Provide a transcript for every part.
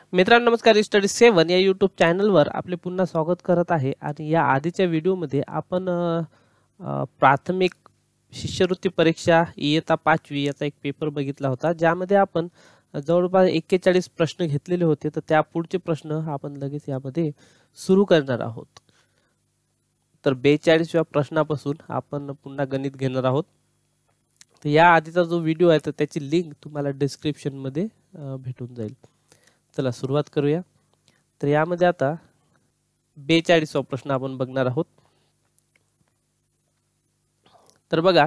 मित्रांनो नमस्कार. स्टडी 7 या यूट्यूब चॅनलवर आपले पुन्हा स्वागत करत आहे. आणि या आधीच्या व्हिडिओमध्ये आपण प्राथमिक शिष्यवृत्ती परीक्षा इयत्ता 5वी याचा एक पेपर बघितला होता, ज्यामध्ये आपण जवळपास 41 प्रश्न घेतलेले होते. तर त्या पुढचे प्रश्न आपण लगेच यामध्ये सुरू करणार आहोत. तर 42व्या प्रश्नापासून आपण पुन्हा गणित घेणार आहोत. तर या आधीचा जो व्हिडिओ आहे तर त्याची लिंक तुम्हाला डिस्क्रिप्शनमध्ये भेटून जाईल. चला सुरुवात करूया. तर यामध्ये आता 42वा प्रश्न आपण बघणार आहोत. तर बघा,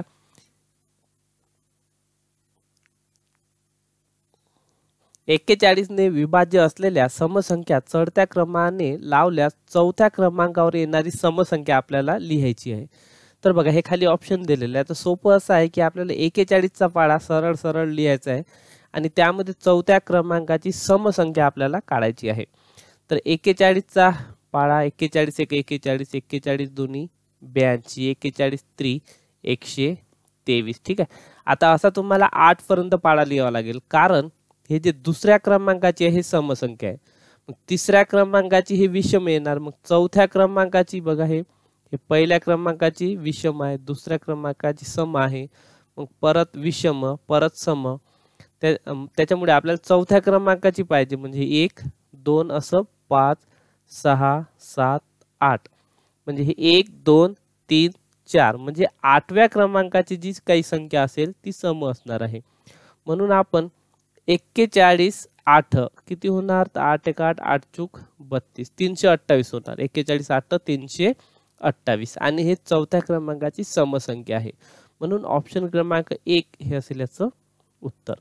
ने विभाज्य असलेल्या समसंख्या चढत्या क्रमाने लावल्यास चौथ्या क्रमांकावर येणारी समसंख्या आपल्याला लिहायची आहे. तर बघा, हे खाली ऑप्शन दिलेले आहे. तर सोपं असं आहे की आपल्याला 41चा पाढा सरळ सरळ लिहायचा आहे आणि त्यामध्ये चौथ्या क्रमांकाची समसंख्या आपल्याला काढायची आहे. तर 41चा पाढा 41 1 41 41 2 82 41 3 123. ठीक आहे. आता असा तुम्हाला 8 पर्यंत पाढा लिहावा लागेल, कारण हे जे दुसऱ्या क्रमांकाची आहे हे समसंख्या आहे. मग तिसऱ्या क्रमांकाची हे विषम येणार. मग चौथ्या क्रमांकाची बघा, हे पहिल्या क्रमांकाची विषम आहे, दुसऱ्या क्रमांकाची सम आहे, मग परत विषम परत सम. त्याच्यामुळे आपल्याला चौथ्या क्रमांकाची पाहिजे, म्हणजे 1 2 असं 5 6 7 8, म्हणजे हे 1 2 3 4, म्हणजे 8व्या क्रमांकाची जी काही संख्या असेल ती सम असणार आहे. म्हणून आपण 41 8 किती होणार, तर 8 1 8 8 चूक 32 328 होणार. 41 8 328 आणि हे चौथ्या क्रमांकाची समसंख्या आहे. म्हणून ऑप्शन क्रमांक 1 हे असेल याचं उत्तर.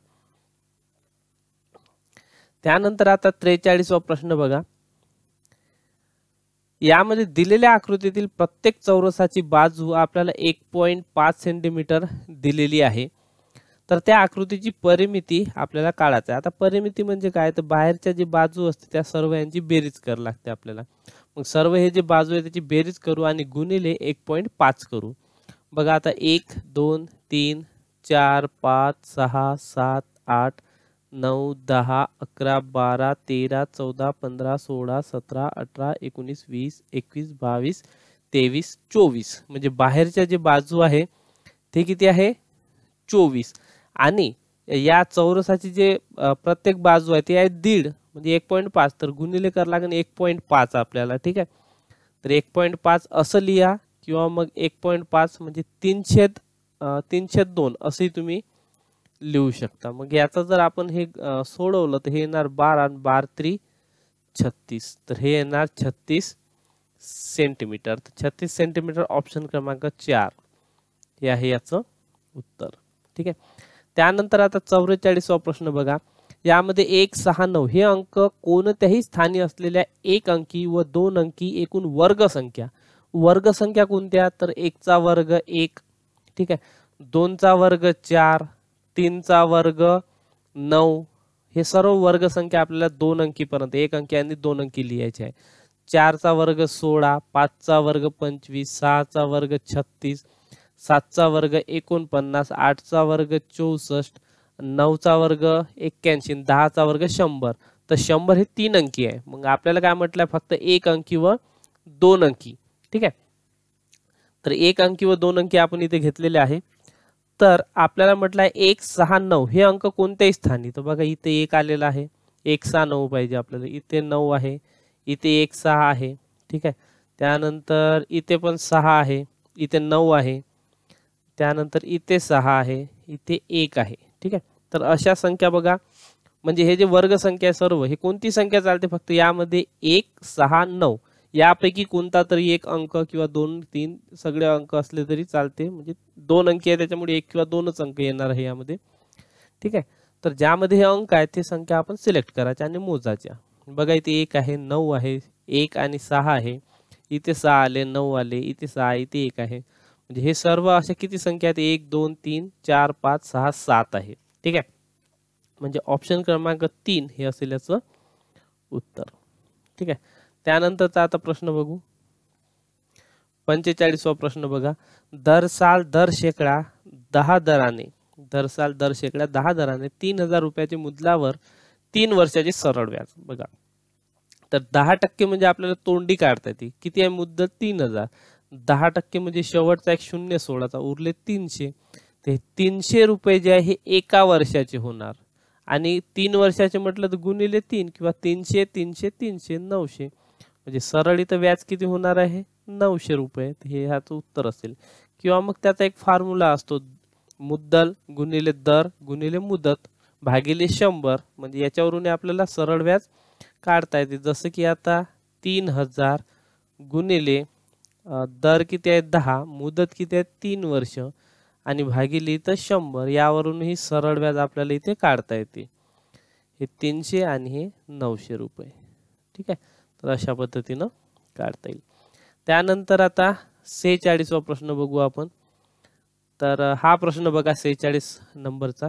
त्यानंतर आता 43वा प्रश्न बघा. यामध्ये दिलेल्या आकृतीतील प्रत्येक चौरसाची बाजू आपल्याला 1.5 सेंटीमीटर दिलेली आहे. तर त्या आकृतीची परिमिती आपल्याला काढायची आहे. आता परिमिती म्हणजे काय, तर बाहेरच्या जी बाजू असते त्या सर्व यांची बेरीज करावी लागते आपल्याला. मग सर्व हे जे बाजू आहे त्याची बेरीज करू आणि गुणिले 1.5 करू. बघा, आता 1 2 3 4 5 6 7 8 9 10 11 12 13 14 15 16 17 18 19 20 21 22 23 24, म्हणजे बाहेरच्या जे बाजू आहे ते किती आहे, 24. आणि या चौरसाची जे प्रत्येक बाजू आहे ती आहे 1.5, म्हणजे 1.5. तर गुणिले करावं लागेल 1.5 आपल्याला. ठीक आहे. तर 1.5 असं लिहा, किंवा मग 1.5 म्हणजे 3/2 असंही तुम्ही लिहू शकता. मग याचा जर आपण हे सोडवलं तर हे येणार 12 आणि 12 3 36. तर हे येणार 36 सेंटीमीटर. तर 36 सेंटीमीटर ऑप्शन क्रमांक 4 हे आहे याचं उत्तर. ठीक आहे. त्यानंतर आता 44वा प्रश्न बघा. यामध्ये 1 6 9 हे अंक कोणत्याही स्थानी असलेल्या 1 अंकी व 2 अंकी एकूण वर्गसंख्या. वर्गसंख्या कोणत्या, तर 1चा वर्ग 1, ठीक आहे, 2चा वर्ग 4, 3चा वर्ग 9, हे सर्व वर्गसंख्या आपल्याला 2 अंकी पर्यंत 1 अंकी आणि 2 अंकी लिहायचे आहे. 4चा वर्ग 16, 5चा वर्ग 25, 6चा वर्ग 36, 7चा वर्ग 49, 8चा वर्ग 64, 9चा वर्ग 81, 10चा वर्ग 100. तर 100 हे 3 अंकी आहे. मग आपल्याला काय म्हटलंय, फक्त 1 अंकी व 2 अंकी. ठीक आहे. तर 1 अंकी व 2 अंकी आपण इथे घेतलेले आहे. तर आपल्याला म्हटलंय 1 6 9 हे अंक कोणत्याही स्थानी. तर बघा, इथे 1 आलेला आहे, 1 6 9 पाहिजे आपल्याला. इथे 9 आहे, इथे 1 6 आहे. ठीक आहे. त्यानंतर इथे पण 6 आहे, इथे 9 आहे, त्यानंतर इथे 6 आहे, इथे 1 आहे. ठीक आहे. तर अशा संख्या बघा, म्हणजे हे जे वर्गसंख्या सर्व हे कोणती संख्या चालते, फक्त यामध्ये 1 6 9 यापैकी कोणता तरी एक अंक किंवा 2 3 सगळे अंक असले तरी चालते. म्हणजे 2 अंकी आहे त्याच्यामुळे 1 किंवा 2च अंक येणार आहे यामध्ये. ठीक आहे. तर ज्यामध्ये हे अंक आहेत ते संख्या आपण सिलेक्ट करायच्या आणि मोजायच्या. बघा, इथे 1 आहे, 9 आहे, 1 आणि 6 आहे, इथे 6 आले, 9 आले, इथे 6, इथे 1 आहे. म्हणजे हे सर्व अशा किती संख्या आहेत, 1 2 3 4 5 6 7 आहे. ठीक आहे. म्हणजे ऑप्शन क्रमांक 3 हे असेल याचं उत्तर. ठीक आहे. त्यानंतरचा आता प्रश्न बघू. 45वा प्रश्न बघा. दर साल दर शेकडा 10 दराने 30,000 रुपयाच्या मुद्दलावर 3 वर्षाचे सरळ व्याज बघा. तर 10% म्हणजे आपल्याला तोंडी काढता येते. किती आहे मुद्दल 3000. 10% म्हणजे शेवटचा एक शून्य सोडायचा उरले 300. ते 300 रुपये जे आहे हे एका वर्षाचे होणार आणि 3 वर्षाचे म्हटलं तर गुणिले 3 किंवा 300 300 300 900 म्हणजे सरळ इथं व्याज किती होणार आहे 900 रुपये. हे ह्याचं उत्तर असेल. किंवा मग त्याचा एक फॉर्म्युला असतो मुद्दल गुणिले दर गुणिले मुदत भागिले 100 म्हणजे याच्यावरून आपल्याला सरळ व्याज काढता येते. जसं की आता 3000 गुणिले दर किती आहे 10 मुदत किती आहे 3 वर्ष आणि भागिले इथं 100 यावरून ही सरळ व्याज आपल्याला इथे काढता येते. हे 300 आणि हे 900 रुपये. ठीक आहे. तर अशा पद्धतीनं काढता येईल. त्यानंतर आता 46वा प्रश्न बघू आपण. तर हा प्रश्न बघा 46 नंबरचा.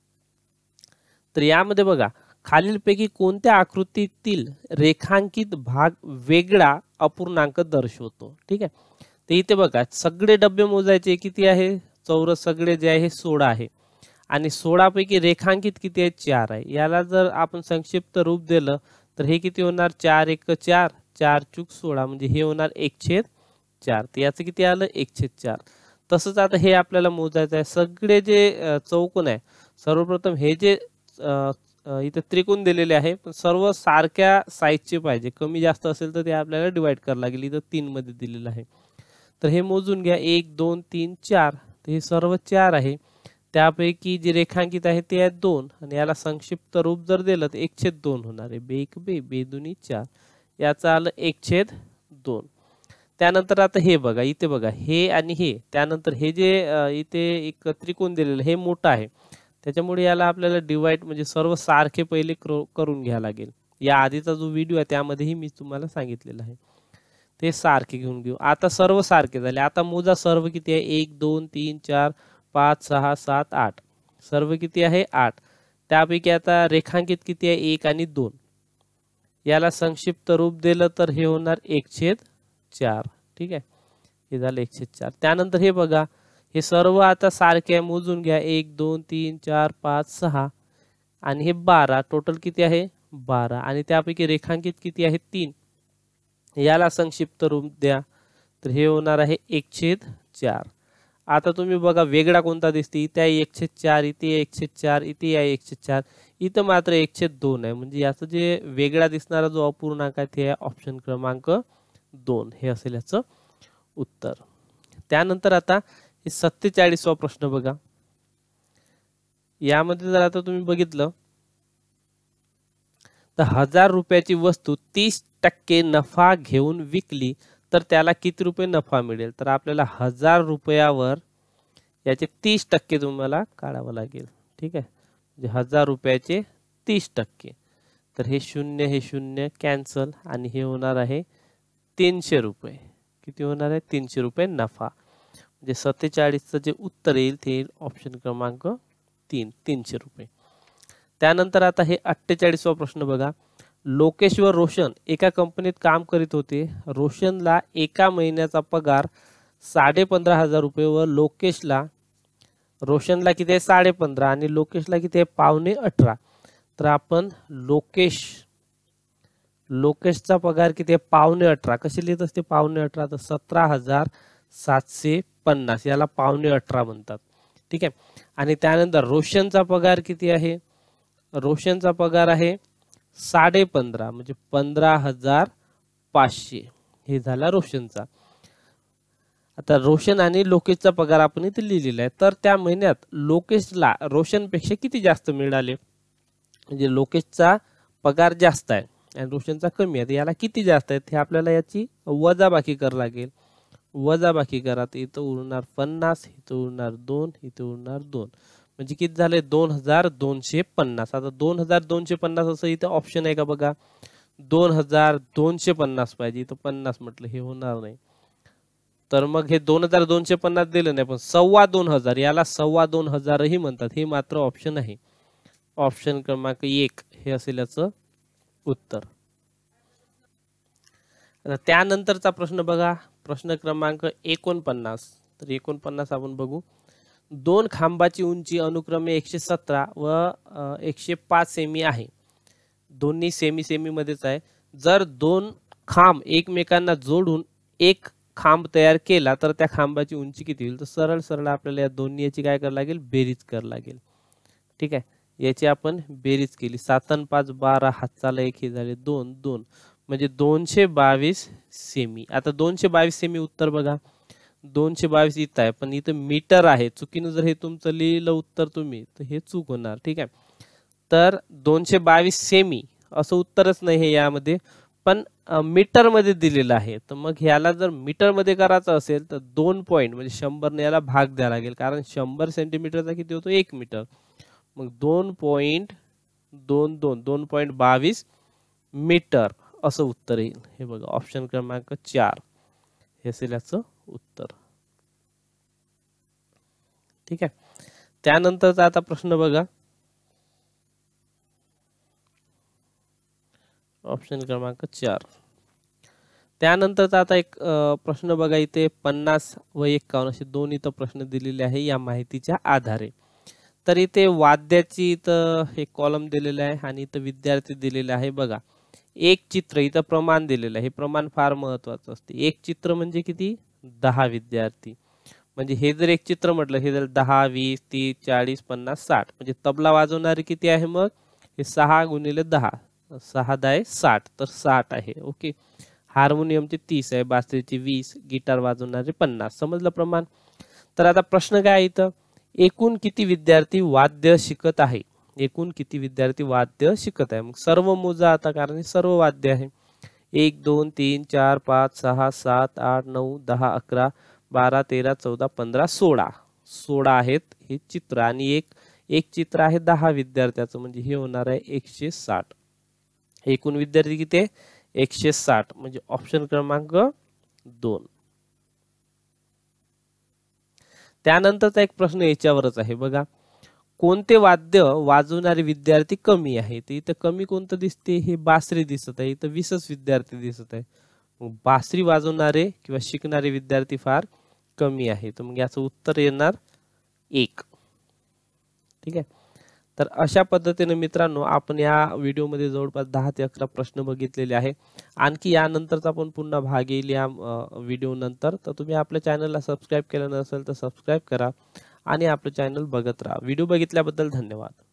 तर यामध्ये बघा खालीलपैकी कोणत्या आकृतीतील रेखांकित भाग वेगळा अपूर्णांक दर्शवतो. ठीक आहे. तर इथे बघा सगळे डबे मोजायचे किती आहे चौरस सगळे जे आहे 16 आहे आणि 16 पैकी रेखांकित किती आहे 4 आहे. याला जर आपण संक्षिप्त रूप दिलं तर हे किती होणार 4 1 4 4 चूक 16 म्हणजे हे होणार 1/4. तर याचं किती आलं 1/4. तसंच आता हे आपल्याला मोजायचं आहे. सगळे जे चौकोन आहे सर्वप्रथम हे जे इथे त्रिकोण दिलेले आहे पण सर्व सारख्या साईजचे पाहिजे. कमी जास्त असेल तर ते आपल्याला डिवाइड करावं लागेल. इथं 3 मध्ये दिलेलं आहे. तर हे मोजून घ्या 1 2 3 4. तर हे सर्व 4 आहे. त्यापैकी जे रेखांकित आहे ते आहे 2 आणि याला संक्षिप्त रूप जर दिलं तर 1/2 होणार आहे. बे 1 बे बे 2 4 याचं आलं 1/2. त्यानंतर आता हे बघा इथे बघा हे आणि हे त्यानंतर हे जे इथे एक त्रिकोण दिलेलं हे मोठं आहे त्याच्यामुळे याला आपल्याला डिवाइड म्हणजे सर्व सारखे पहिले करून घ्यावं लागेल. या आधीचा जो व्हिडिओ आहे त्यामध्येही मी तुम्हाला सांगितलेलं आहे. ते सारखे घेऊन घेऊ. आता सर्व सारखे झाले. आता मोजा सर्व किती आहे 1 2 3 4 5 6 7 8 सर्व किती आहे 8. त्यापैकी आता रेखांकित किती आहे 1 आणि 2. याला संक्षिप्त रूप दिलं तर हे होणार 1/4. ठीक आहे. हे झालं 1/4. त्यानंतर हे बघा हे सर्व आता सारखे आहे मोजून घ्या 1 2 3 4 5 6 आणि हे 12 टोटल किती आहे 12 आणि त्यापैकी रेखांकित किती आहे 3. याला संक्षिप्त रूप द्या तर हे होणार आहे 1/4. आता तुम्ही बघा वेगळा कोणता दिसते इथे आहे 1/4 इथे 1/4 इथे आहे 1/4 इथं मात्र 1/2 आहे म्हणजे याचं जे वेगळा दिसणारा जो अपूर्णांक आहे ते ऑप्शन क्रमांक 2 हे असेल याचं उत्तर. त्यानंतर आता 47वा प्रश्न बघा. यामध्ये जर आता तुम्ही बघितलं तर 1000 रुपयाची वस्तू 30% नफा घेऊन विकली तर त्याला किती रुपये नफा मिळेल. तर आपल्याला 1000 रुपयावर याचे 30% तुम्हाला काढावं लागेल. ठीक आहे. म्हणजे 1000 रुपयाचे 30%. तर हे 0 कॅन्सल आणि हे होणार आहे 300 रुपये. किती होणार आहे 300 रुपये नफा. म्हणजे 47चं जे उत्तर येईल ते येईल ऑप्शन क्रमांक 3 300 रुपये. त्यानंतर आता हे 48वा प्रश्न बघा. लोकेश व रोशन एका कंपनीत काम करीत होते. रोशनला एका महिन्याचा पगार 15,500 रुपये व रोशनला किती आहे 15.5 आणि लोकेशला किती आहे 17.5. तर आपण लोकेशचा पगार किती आहे 17.5 कसे लिहित असते 17.5 तर 17,750 याला 17.5 म्हणतात. ठीक आहे. आणि त्यानंतर रोशनचा पगार किती आहे रोशनचा पगार आहे 15.5 म्हणजे 15,500 हे झाला रोशनचा. आता रोशन आणि लोकेशचा पगार आपण इथे लिहिलेला आहे. तर त्या महिन्यात लोकेशला रोशनपेक्षा किती जास्त मिळाले म्हणजे लोकेशचा पगार जास्त आहे आणि रोशनचा कमी आहे. याला किती जास्त आहे हे आपल्याला याची वजाबाकी करावी लागेल. वजाबाकी करा तर इथं उरणार 50 इथं उरणार 2 इथं उरणार 2 म्हणजे किती झाले 2250. आता 2250 असं इथं ऑप्शन आहे का बघा 2250 पाहिजे. इथं 50 म्हटलं हे होणार नाही. तर मग हे 2250 दिलं नाही पण 2,25,000 याला 2,25,000 ही म्हणतात. हे मात्र ऑप्शन आहे. ऑप्शन क्रमांक 1 हे असेल याचं उत्तर. आता त्यानंतरचा प्रश्न बघा प्रश्न क्रमांक 49. तर 49 आपण बघू. 2 खांबाची उंची अनुक्रमे 117 व 105 सेमी आहे. दोन्ही सेमी सेमी मध्येच आहे. जर दोन खांब एकमेकांना जोडून एक खांब तयार केला तर त्या खांबाची उंची किती होईल? तर सरळ सरळ आपल्याला या दोन्ही याची काय करावं लागेल? बेरीज करावी लागेल. ठीक आहे. याची आपण बेरीज केली. 7 आणि 5 12, हातचाला 1 हे झाले 2 2 म्हणजे 222 सेमी. आता 222 सेमी उत्तर बघा. 222 इथं आहे, पण इथं मीटर आहे. चुकीनं जर हे तुमचं लिहिलं उत्तर तुम्ही तर हे चूक होणार. ठीक आहे. तर 222 सेमी असं उत्तरच नाही हे यामध्ये, पण मीटर मध्ये दिलेलं आहे. तर मग ह्याला जर मीटर मध्ये करायचं असेल तर 2 पॉईंट म्हणजे 100 ने याला भाग द्यावा लागेल, कारण 100 सेंटीमीटरचा किती होतो? 1 मीटर. मग 2.22 मीटर असं उत्तर येईल. हे बघा ऑप्शन क्रमांक 4 हे असेल याचं उत्तर. ठीक आहे. त्यानंतरचा आता प्रश्न बघा. ऑप्शन क्रमांक 4. त्यानंतरचा आता एक प्रश्न बघा. इथे 50 व 51 असे दोन इथं प्रश्न दिलेले आहे या माहितीच्या आधारे. तर इथे वाद्याची इथं एक कॉलम दिलेला आहे आणि इथं विद्यार्थी दिलेले आहे. बघा एक चित्र इथं प्रमाण दिलेलं आहे. हे प्रमाण फार महत्वाचं असते. एक चित्र म्हणजे किती? 10 विद्यार्थी. म्हणजे हे जर एक चित्र म्हटलं, हे जर 10 20 30 40 50 60 म्हणजे तबला वाजवणारे किती आहे? मग हे 6 गुणिले 10 6 10 60 तर 60 आहे. ओके. हार्मोनियमचे 30 आहे, बासरीचे 20, गिटार वाजवणारे 50. समजलं प्रमाण? तर आता प्रश्न काय आहे इथं? एकूण किती विद्यार्थी वाद्य शिकत आहे? एकूण किती विद्यार्थी वाद्य शिकत आहे? मग सर्व मोजा आता, कारण हे सर्व वाद्य आहे. 1 2 3 4 5 6 7 8 9 10 11 12 13 14 15 16 16 आहेत हे चित्र, आणि एक चित्र आहे 10 विद्यार्थ्याचं, म्हणजे हे होणार आहे 160. एकूण विद्यार्थी किती आहे? 160 म्हणजे ऑप्शन क्रमांक 2. त्यानंतरचा एक प्रश्न याच्यावरच आहे बघा. कोणते वाद्य वाजवणारे विद्यार्थी कमी आहे? तर इथं कमी कोणतं दिसते? हे बासरी दिसत आहे. इथं 20च विद्यार्थी दिसत आहे. मग बासरी वाजवणारे किंवा शिकणारे विद्यार्थी फार कमी आहे. तर मग याचं उत्तर येणार 1. ठीक आहे. तर अशा पद्धतीने मित्रांनो आपण या व्हिडिओमध्ये जवळपास 10 ते 11 प्रश्न बघितलेले आहे. आणखी यानंतरचा पण पुन्हा भाग येईल या व्हिडिओ नंतर. तर तुम्ही आपल्या चॅनलला सबस्क्राईब केलं नसेल तर सबस्क्राईब करा आणि आपलं चॅनल बघत राहा. व्हिडिओ बघितल्याबद्दल धन्यवाद.